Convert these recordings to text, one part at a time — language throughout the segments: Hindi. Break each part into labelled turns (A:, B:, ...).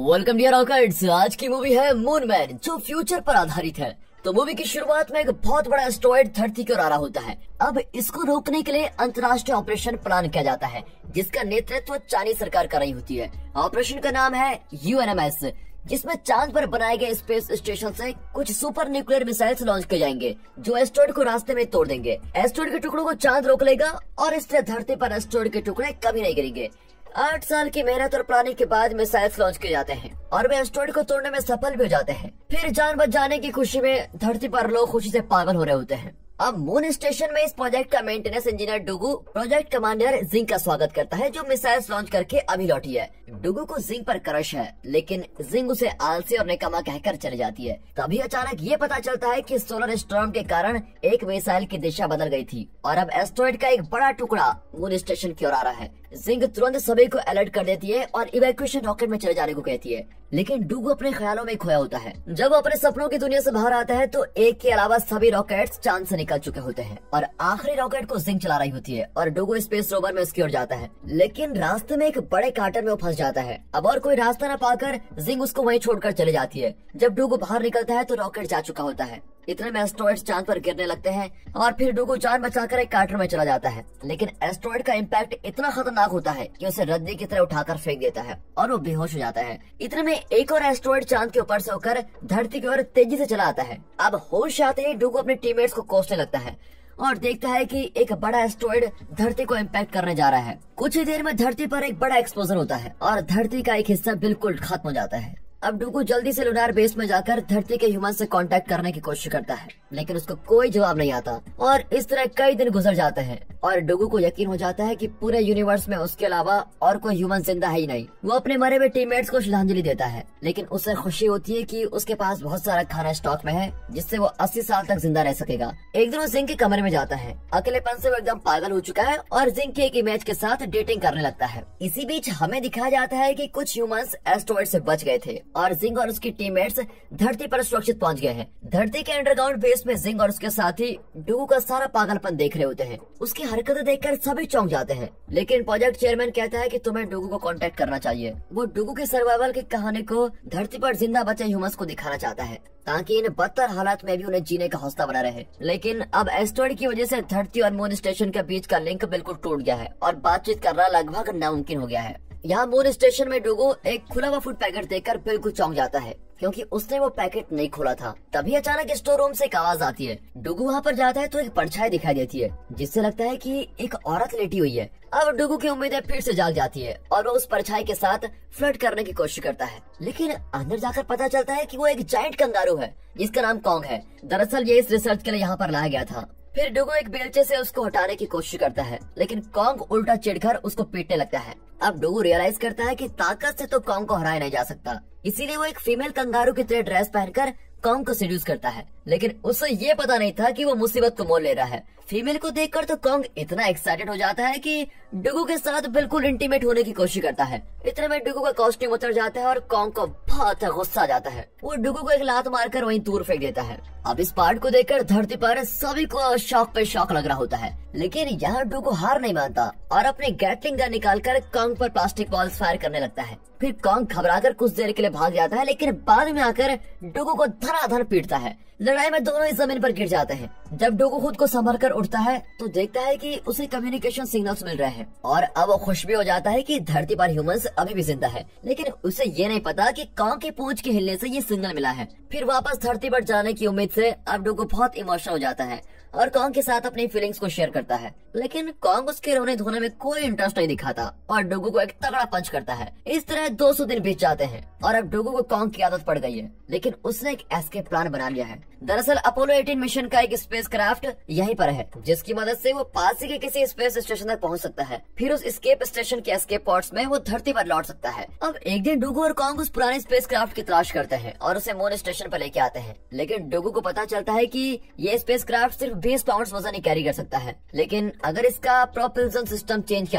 A: Welcome dear rockets. आज की मूवी है मून मैन, जो फ्यूचर पर आधारित है। तो मूवी की शुरुआत में एक बहुत बड़ा एस्टेरॉयड धरती की ओर आ रहा होता है। अब इसको रोकने के लिए अंतर्राष्ट्रीय ऑपरेशन प्लान किया जाता है, जिसका नेतृत्व चाइनीज सरकार कर रही होती है। ऑपरेशन का नाम है UNMS, जिसमें चांद पर बनाए गए स्पेस स्टेशन से कुछ सुपर न्यूक्लियर मिसाइल्स लॉन्च किए जाएंगे, जो एस्टेरॉयड को रास्ते में तोड़ देंगे। एस्टेरॉयड के टुकड़ों को चांद रोक लेगा और इससे धरती पर एस्टेरॉयड के टुकड़े कभी नहीं गिरेंगे। 8 साल की मेहनत और प्लानिंग के बाद मिसाइल्स लॉन्च किए जाते हैं और वे एस्टेरॉयड को तोड़ने में सफल भी हो जाते हैं। फिर जान बच जाने की खुशी में धरती पर लोग खुशी से पागल हो रहे होते हैं। अब मून स्टेशन में इस प्रोजेक्ट का maintenance engineer Dugu project commander Jing का स्वागत करता है, जो मिसाइल्स लॉन्च करके अभी लौटी है। डुगू को जिंग पर क्रश है, लेकिन जिंग उसे आलसी और निकम्मा कहकर चली जाती है। तभी अचानक ये पता चलता है कि सोलर स्टॉर्म के कारण एक मिसाइल की दिशा बदल गई थी और अब एस्टेरॉयड का एक बड़ा टुकड़ा मून स्टेशन की ओर आ रहा है। जिंग तुरंत सभी को अलर्ट कर देती है और इवैक्यूएशन रॉकेट में चले जाने को कहती है, लेकिन डुगू अपने ख्यालों में खोया होता है। जब वो अपने सपनों की दुनिया से बाहर आता है तो एक के अलावा सभी रॉकेट्स चांद से निकल चुके होते हैं और आखिरी रॉकेट को जिंग चला रही होती है और डुगू स्पेस रोवर में उसकी ओर जाता है। लेकिन रास्ते में एक बड़े काटर में वो फंस जाता है। अब और कोई रास्ता न पाकर जिंग उसको वहीं छोड़कर चली जाती है। जब डुगू बाहर निकलता है तो रॉकेट जा चुका होता है। इतने में एस्टेरॉयड्स चांद पर गिरने लगते हैं और फिर डुगू जान बचाकर एक काटर में चला जाता है। लेकिन एस्टेरॉयड का इम्पैक्ट इतना खतरनाक होता है कि उसे रद्दी की तरह उठाकर फेंक देता है और वो बेहोश हो जाता है। इतने में एक और एस्टेरॉयड चांद के ऊपर से होकर धरती की ओर तेजी से चला आता है। अब होश आते ही डुगू अपने टीममेट्स को कोसने लगता है और देखता है कि एक बड़ा एस्टेरॉयड धरती को इम्पैक्ट करने जा रहा है। कुछ ही देर में धरती पर एक बड़ा एक्सप्लोजन होता है और धरती का एक हिस्सा बिल्कुल खत्म हो जाता है। अब डुगू जल्दी से लूनार बेस में जाकर धरती के ह्यूमन से कांटेक्ट करने की कोशिश करता है, लेकिन उसको कोई जवाब नहीं आता और इस तरह कई दिन गुजर जाते हैं और डुगू को यकीन हो जाता है कि पूरे यूनिवर्स में उसके अलावा और कोई ह्यूमन जिंदा है ही नहीं। वो अपने मरे हुए टीममेट्स को श्रद्धांजलि देता है, लेकिन उसे खुशी होती है कि उसके पास बहुत सारा खाना स्टॉक में है, जिससे वो 80 साल तक जिंदा रह सकेगा। एक दिन वो जिंग के कमरे में जाता है। अकेलेपन से वो एकदम पागल हो चुका है और जिंग के एक इमेज के साथ डेटिंग करने लगता है। इसी बीच हमें दिखाया जाता है कि कुछ ह्यूमंस एस्टेरॉयड से बच गए थे और जिंग और उसकी टीममेट्स धरती पर सुरक्षित पहुंच गए हैं। धरती के अंडरग्राउंड बेस में जिंग और उसके साथी डुगू का सारा पागलपन देख रहे होते हैं। उसकी हरकतें देखकर सभी चौंक जाते हैं, लेकिन प्रोजेक्ट चेयरमैन कहता है कि तुम्हें डुगू को कांटेक्ट करना चाहिए। वो डुगू की सर्वाइवल की कहानी को धरती पर जिंदा बचे ह्यूमंस को दिखाना चाहता है, ताकि इन बदतर हालात में भी उन्हें जीने का हौसला बना रहे। लेकिन अब एस्टेरॉयड की वजह से धरती और मून स्टेशन के बीच का लिंक बिल्कुल टूट गया है और बातचीत करना लगभग नामुमकिन हो गया है। यहाँ मून स्टेशन में डुगू एक खुला हुआ फूड पैकेट देखकर बिल्कुल चौंक जाता है, क्योंकि उसने वो पैकेट नहीं खोला था। तभी अचानक स्टोर रूम से एक आवाज आती है। डुगू वहाँ पर जाता है तो एक परछाई दिखाई देती है, जिससे लगता है कि एक औरत लेटी हुई है। अब डुगू की उम्मीदें फिर से जाग जाती है और वो उस परछाई के साथ फ्लर्ट करने की कोशिश करता है, लेकिन अंदर जाकर पता चलता है कि वो एक जायंट कंगारू है, जिसका नाम कॉन्ग है। दरअसल ये इस रिसर्च के लिए यहाँ पर लाया गया था। फिर डुगू एक बेलचे से उसको हटाने की कोशिश करता है, लेकिन कॉन्ग उल्टा चिढ़कर उसको पीटने लगता है। अब डुगू रियलाइज करता है कि ताकत से तो कॉन्ग को हराया नहीं जा सकता, इसीलिए वो एक फीमेल कंगारू की तरह ड्रेस पहनकर कॉन्ग को सेड्यूस करता है। लेकिन उसे ये पता नहीं था कि वो मुसीबत को मोल ले रहा है। फीमेल को देखकर तो कॉन्ग इतना एक्साइटेड हो जाता है कि डुगू के साथ बिल्कुल इंटीमेट होने की कोशिश करता है। इतने में डुगू का कॉस्ट्यूम उतर जाता है और कॉन्ग को बहुत गुस्सा आ जाता है। वो डुगू को एक लात मारकर वहीं दूर फेंक देता है। अब इस पार्ट को देखकर धरती पर सभी को शॉक पे शॉक लग रहा होता है, लेकिन यहाँ डुगू हार नहीं मानता और अपने गैटलिंग गन निकालकर कॉन्ग पर प्लास्टिक बॉल्स फायर करने लगता है। फिर कॉन्ग घबराकर कुछ देर के लिए भाग जाता है, लेकिन बाद में आकर डुगू को धनाधन पीटता है। लड़ाई में दोनों ही जमीन पर गिर जाते हैं। जब डुगू खुद को संभल कर उठता है तो देखता है कि उसे कम्युनिकेशन सिग्नल्स मिल रहे हैं और अब वो खुश भी हो जाता है कि धरती पर ह्यूमंस अभी भी जिंदा है। लेकिन उसे ये नहीं पता कि कॉन्ग की पूंछ के हिलने से ये सिग्नल मिला है। फिर वापस धरती पर जाने की उम्मीद से अब डुगू बहुत इमोशनल हो जाता है और कॉन्ग के साथ अपनी फीलिंग्स को शेयर करता है, लेकिन कॉन्ग उसके रोने धोने में कोई इंटरेस्ट नहीं दिखाता और डुगू को एक तगड़ा पंच करता है। इस तरह 200 दिन बीत जाते हैं और अब डुगू को कॉन्ग की आदत पड़ गई है, लेकिन उसने एक एस्केप प्लान बना लिया है। दरअसल अपोलो 18 मिशन का एक स्पेसक्राफ्ट यहीं पर है, जिसकी मदद से वो पास ही के किसी स्पेस स्टेशन तक पहुंच सकता है। फिर उस एस्केप स्टेशन के एस्केप पॉड्स में वो धरती पर लौट सकता है। अब एक दिन डुगू और कॉन्ग उस पुराने स्पेसक्राफ्ट की तलाश करते हैं और उसे मून स्टेशन पर लेके आते हैं, लेकिन डुगू को पता चलता है कि ये स्पेसक्राफ्ट सिर्फ 20 पाउंड वजन ही कैरी कर सकता है, लेकिन अगर इसका प्रोपल्शन सिस्टम चेंज किया जाए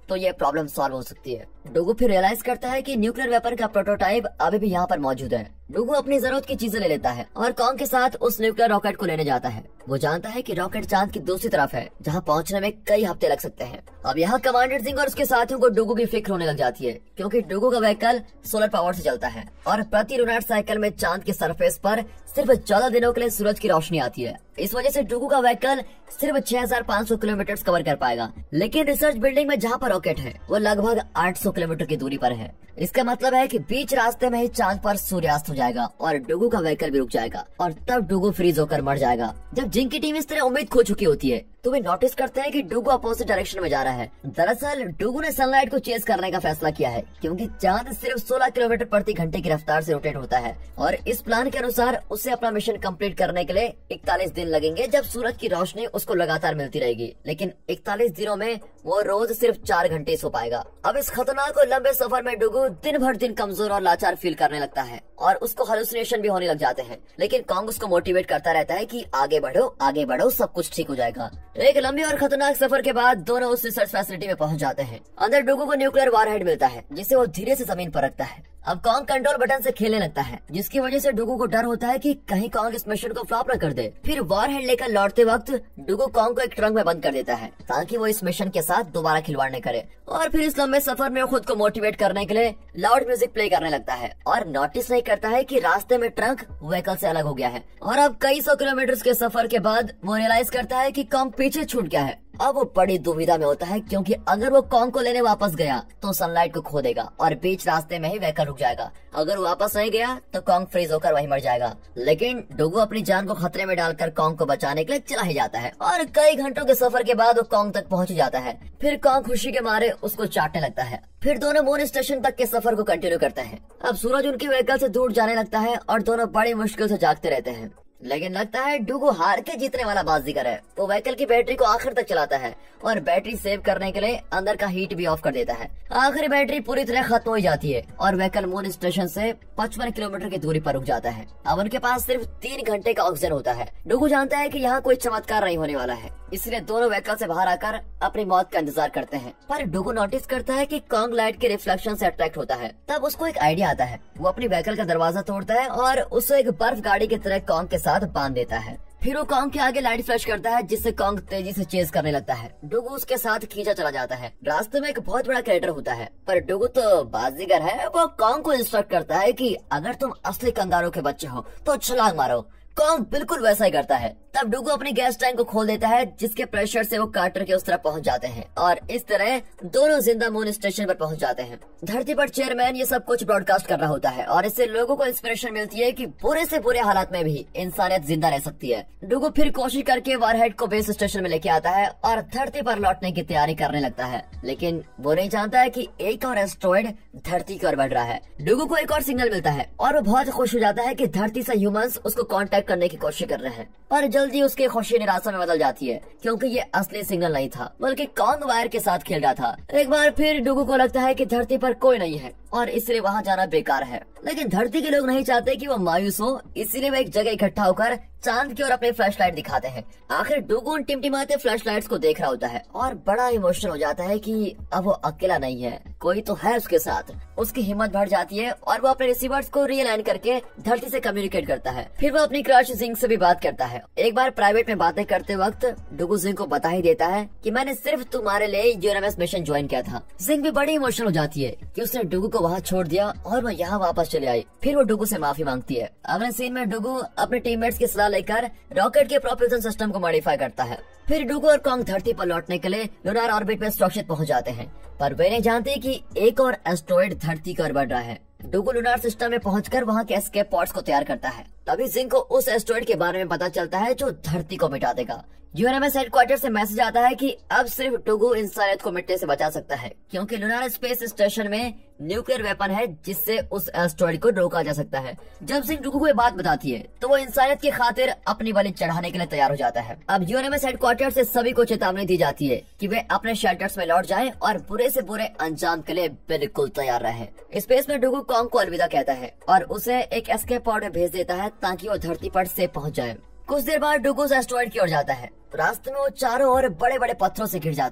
A: तो ये प्रॉब्लम सॉल्व हो सकती है। डोगो फिर रियलाइज करता है कि न्यूक्लियर वेपन का प्रोटोटाइप अभी भी यहाँ पर मौजूद है। डोगो अपनी जरूरत की चीजें ले लेता है और कॉन्ग के साथ उस न्यूक्लियर रॉकेट को लेने जाता है। वो जानता है कि रॉकेट चांद की दूसरी तरफ है, जहाँ पहुँचने में कई हफ्ते लग सकते हैं। अब यहाँ कमांडर जिंग और उसके साथियों को डोगो की फिक्र होने लग जाती है, क्योंकि डोगो का व्हीकल सोलर पावर से चलता है और प्रति लूनार साइकिल में चांद के सरफेस पर सिर्फ 14 दिनों के लिए सूरज की रोशनी आती है। इस वजह से डोगो का व्हीकल सिर्फ 6500 किलोमीटर कवर कर पाएगा। लेकिन रिसर्च बिल्डिंग में जहाँ पर रॉकेट है वो लगभग 800 किलोमीटर की दूरी पर है। इसका मतलब है कि बीच रास्ते में ही चांद पर सूर्यास्त हो जाएगा और डोगो का व्हीकल भी रुक जाएगा और तब डोगो फ्रीज होकर मर जाएगा। जब जिंग की टीम इस तरह उम्मीद खो चुकी होती है तो वे नोटिस करते हैं कि डोगो अपोजिट डायरेक्शन में जा रहा है। दरअसल डोगो ने सनलाइट को चेज करने का फैसला किया है, क्योंकि चांद सिर्फ 16 किलोमीटर प्रति घंटे की रफ्तार से रोटेट होता है और इस प्लान के अनुसार उसे अपना मिशन कंप्लीट करने के लिए 41 दिन लगेंगे, जब सूरज की रोशनी उसको लगातार मिलती रहेगी। लेकिन 41 दिनों में वो रोज सिर्फ 4 घंटे सो पाएगा। अब इस खतरनाक और लंबे सफर में डोगो दिन भर दिन कमजोर और लाचार फील करने लगता है और उसको हेलुसिनेशन भी होने लग जाते हैं। लेकिन कॉन्ग उसको मोटिवेट करता रहता है कि आगे बढ़ो, सब कुछ ठीक हो जाएगा। एक लंबी और खतरनाक सफर के बाद दोनों उस रिसर्च फैसिलिटी में पहुंच जाते हैं। अंदर डोगो को न्यूक्लियर वारहेड मिलता है, जिसे वो धीरे से जमीन पर रखता है। अब कॉन्ग कंट्रोल बटन से खेलने लगता है, जिसकी वजह से डोगो को डर होता है कि कहीं कॉन्ग इस मिशन को फ्लॉप न कर दे। फिर वारहेड लेकर लौटते वक्त डोगो कॉन्ग को एक ट्रंक में बंद कर देता है, ताकि वो इस मिशन के साथ दोबारा खिलवाड़ न करे। और फिर इस लंबे सफर में खुद को मोटिवेट करने के लिए लाउड म्यूजिक प्ले करने लगता है और नोटिस नहीं करता है कि रास्ते में ट्रंक व्हीकल से अलग हो गया है। और अब कई 100 किलोमीटर के सफर के बाद वो रियलाइज करता है कि कॉन्ग पीछे छूट गया है। अब वो बड़ी दुविधा में होता है, क्योंकि अगर वो कॉन्ग को लेने वापस गया तो सनलाइट को खो देगा और बीच रास्ते में ही व्हीकल रुक जाएगा। अगर वो वापस नहीं गया तो कॉन्ग फ्रीज होकर वहीं मर जाएगा। लेकिन डोगो अपनी जान को खतरे में डालकर कॉन्ग को बचाने के लिए चला ही जाता है और कई घंटों के सफर के बाद वो कॉन्ग तक पहुंच जाता है। फिर कॉन्ग खुशी के मारे उसको चाटने लगता है। फिर दोनों मून स्टेशन तक के सफर को कंटिन्यू करते हैं। अब सूरज उनके व्हीकल से दूर जाने लगता है और दोनों बड़ी मुश्किल से जागते रहते हैं। लेकिन लगता है डोगो हार के जीतने वाला बाजीगर है। वो व्हीकल की बैटरी को आखिर तक चलाता है और बैटरी सेव करने के लिए अंदर का हीट भी ऑफ कर देता है। आखिरी बैटरी पूरी तरह खत्म हो जाती है और व्हीकल मून स्टेशन से 55 किलोमीटर की दूरी पर रुक जाता है। अब उनके पास सिर्फ 3 घंटे का ऑक्सीजन होता है। डोगो जानता है कि यहाँ कोई चमत्कार नहीं होने वाला है, इसलिए दोनों व्हीकल से बाहर आकर अपनी मौत का इंतजार करते हैं। पर डोगो नोटिस करता है कि कॉन्ग लाइट के रिफ्लेक्शन से अट्रैक्ट होता है। तब उसको एक आइडिया आता है। वो अपनी व्हीकल का दरवाजा तोड़ता है और उसे एक बर्फ गाड़ी की तरह कॉन्ग के साथ बांध देता है। फिर वो कॉन्ग के आगे लाइट फ्लैश करता है, जिससे कॉन्ग तेजी से चेज करने लगता है। डोगो उसके साथ खींचा चला जाता है। रास्ते में एक बहुत बड़ा क्रेटर होता है, पर डोगो तो बाजीगर है। वो कॉन्ग को इंस्ट्रक्ट करता है कि अगर तुम असली कंगारों के बच्चे हो तो छलांग मारो। कॉन्ग बिल्कुल वैसा ही करता है। तब डोगो अपनी गैस टैंक को खोल देता है, जिसके प्रेशर से वो कार्टर के उस तरफ पहुंच जाते हैं और इस तरह दोनों जिंदा मून स्टेशन पर पहुंच जाते हैं। धरती पर चेयरमैन ये सब कुछ ब्रॉडकास्ट कर रहा होता है और इससे लोगों को इंस्पिरेशन मिलती है कि बुरे से बुरे हालात में भी इंसानियत जिंदा रह सकती है। डोगो फिर कोशिश करके वारहेड को बेस स्टेशन में लेके आता है और धरती पर लौटने की तैयारी करने लगता है। लेकिन वो नहीं जानता है कि एक और एस्ट्रॉइड धरती की ओर बढ़ रहा है। डोगो को एक और सिग्नल मिलता है और वो बहुत खुश हो जाता है कि धरती से ह्यूमंस उसको कांटेक्ट करने की कोशिश कर रहे हैं। पर जल्दी उसकी खुशी निराशा में बदल जाती है, क्योंकि ये असली सिग्नल नहीं था, बल्कि कॉन्ग वायर के साथ खेल रहा था। एक बार फिर डोगो को लगता है कि धरती पर कोई नहीं है और इसलिए वहाँ जाना बेकार है। लेकिन धरती के लोग नहीं चाहते कि वो मायूस हो, इसीलिए वे एक जगह इकट्ठा होकर चांद की ओर अपने फ्लैशलाइट दिखाते हैं। आखिर डोगो उन टिमटिमाते फ्लैशलाइट्स को देख रहा होता है और बड़ा इमोशनल हो जाता है कि अब वो अकेला नहीं है, कोई तो है उसके साथ। उसकी हिम्मत बढ़ जाती है और वो अपने रिसीवर्स को रीअलाइन करके धरती से कम्युनिकेट करता है। फिर वो अपनी क्रश जिंग से भी बात करता है। एक बार प्राइवेट में बातें करते वक्त डोगो जिंग को बता ही देता है कि मैंने सिर्फ तुम्हारे लिए यूरेनस मिशन ज्वाइन किया था। जिंग भी बड़ी इमोशनल हो जाती है कि उसने डोगो को वहाँ छोड़ दिया और वो यहाँ वापस चले आई। फिर वो डोगो से माफी मांगती है। अगले सीन में डोगो अपने टीममेट्स की सलाह लेकर रॉकेट के प्रोपल्शन सिस्टम को मॉडिफाई करता है। फिर डोगो और कॉन्ग धरती पर लौटने के लिए लूनार ऑर्बिट में सुरक्षित पहुंच जाते हैं, पर वे नहीं जानते कि एक और एस्ट्रॉइड धरती की ओर बढ़ रहा है। डोगो लूनार सिस्टम में पहुंचकर वहां के एस्केप पॉड्स को तैयार करता है। तभी जिंग को उस एस्ट्रॉइड के बारे में पता चलता है जो धरती को मिटा देगा। यूएनएमएस हेडक्वार्टर से मैसेज आता है कि अब सिर्फ डोगो इंसानियत को मिटने से बचा सकता है, क्योंकि लूनार स्पेस स्टेशन में न्यूक्लियर वेपन है जिससे उस एस्ट्रॉइड को रोका जा सकता है। जब जिंग डोगो को ये बात बताती है तो वो इंसानियत की खातिर अपनी बलि चढ़ाने के लिए तैयार हो जाता है। अब यूएनएमएस हेडक्वार्टर से सभी को चेतावनी दी जाती है कि वे अपने शेल्टर्स में लौट जाएं और बुरे से बुरे अंजाम के लिए बिल्कुल तैयार रहें। स्पेस में डोगो कॉन्ग को अलविदा कहता है और उसे एक एस्केप पॉड में भेज देता है ताकि वो धरती पर सेफ पहुंच जाए। कुछ देर बाद डोगो एस्ट्रॉइड की ओर जाता है। रास्ते में वो चारों ओर बड़े बड़े पत्थरों से घिर जाता है।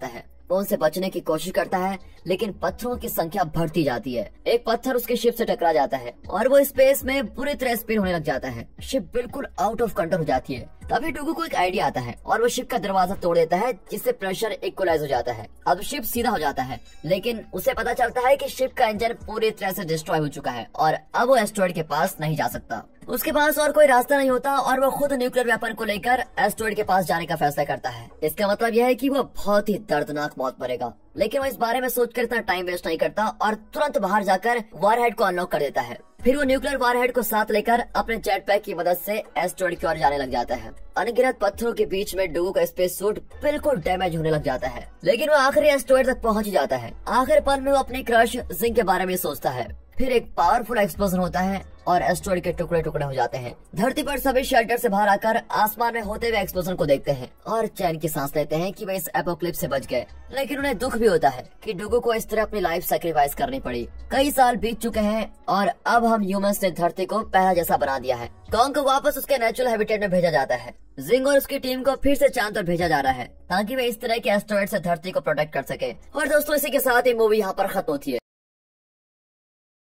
A: वो उनसे बचने की कोशिश करता है, लेकिन पत्थरों की संख्या बढ़ती जाती है। एक पत्थर उसके शिप से टकरा जाता है और वो स्पेस में पूरी तरह स्पिन होने लग जाता है। शिप बिल्कुल आउट ऑफ कंट्रोल हो जाती है। तभी डुगू को एक आइडिया आता है और वो शिप का दरवाजा तोड़ देता है, जिससे प्रेशर इक्वलाइज हो जाता है। अब शिप सीधा हो जाता है, लेकिन उसे पता चलता है कि शिप का इंजन पूरी तरह से डिस्ट्रॉय हो चुका है और अब वो एस्टेरॉयड के पास नहीं जा सकता। उसके पास और कोई रास्ता नहीं होता और वो खुद न्यूक्लियर वेपन को लेकर एस्टेरॉयड के पास जाने का फैसला करता है। इसका मतलब यह है कि वो बहुत ही दर्दनाक मौत मरेगा, लेकिन वो इस बारे में सोचकर इतना टाइम वेस्ट नहीं करता और तुरंत बाहर जाकर वॉरहेड को अनलॉक कर देता है। फिर वो न्यूक्लियर वॉरहेड को साथ लेकर अपने जेट पैक की मदद से एस्टेरॉयड की ओर जाने लग जाता है। अनगिनत पत्थरों के बीच में डुगू का स्पेस सूट बिल्कुल डैमेज होने लग जाता है, लेकिन वो आखिरी एस्टेरॉयड तक पहुंच ही जाता है। आखिर पल में वो अपनी क्रश जिंक के बारे में सोचता है। फिर एक पावरफुल एक्सप्लोजन होता है और एस्टेरॉयड के टुकड़े टुकड़े हो जाते हैं। धरती पर सभी शेल्टर से बाहर आकर आसमान में होते हुए एक्सप्लोजन को देखते हैं और चैन की सांस लेते हैं कि वे इस एपोक्लिप्स से बच गए। लेकिन उन्हें दुख भी होता है कि डुगू को इस तरह अपनी लाइफ सैक्रिफाइस करनी पड़ी। कई साल बीत चुके हैं और अब हम ह्यूमंस ने धरती को पहला जैसा बना दिया है। कॉन्ग को वापस उसके नेचुरल हैबिटेट में भेजा जाता है। जिंग और उसकी टीम को फिर से चांद पर भेजा जा रहा है ताकि वे इस तरह के एस्टेरॉयड से धरती को प्रोटेक्ट कर सके। और दोस्तों, इसी के साथ ही मूवी यहाँ पर खत्म होती है।